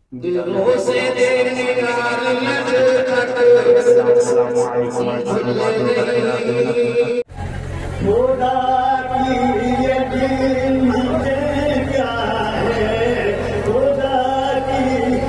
दिलों से निकाल अस्सलामु अलैकुम वरहमतुल्लाहि वबरकातुहू। खुदा की ये कीमतें क्या है, खुदा की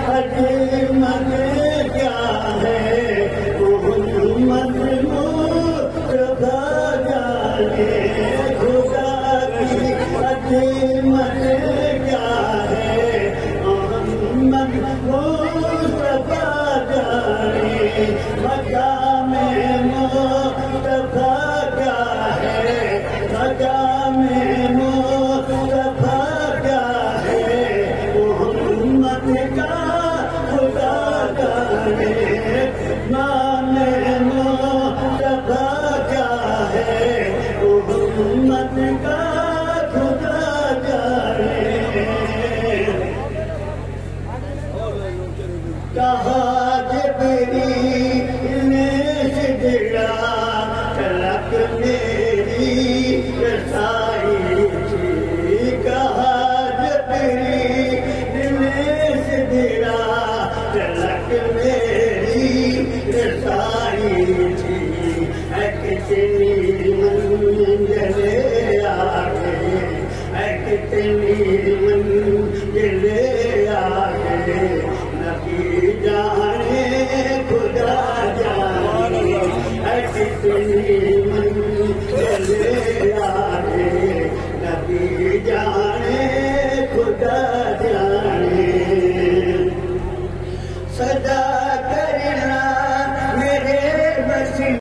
कीमतें क्या है, मोहम्मद मुस्तफा जाने खुदा की कीमतें क्या है, मोहम्मद मुस्तफा जाने मकाम मुस्तफा क्या है, मकाम मुस्तफा क्या है, मोहम्मद का खुदा जाने नाम मुस्तफा क्या है, मोहम्मद का खुदा जाने। कहा जिब्रील